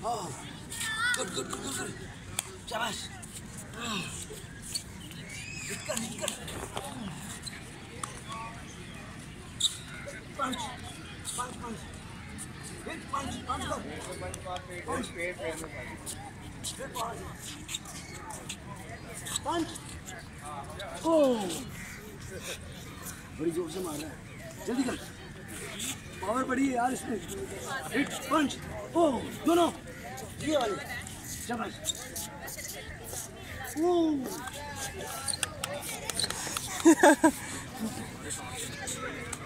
Oh, good, good, good, good, good. शाबाश. Hit कर. Punch. Hit punch कर. Punch. Oh. बड़ी जोर से मार रहा है. जल्दी कर. पावर बड़ी है यार इसमें. हिट पंच. ओह दोनों ये वाले. शाबाश. ओह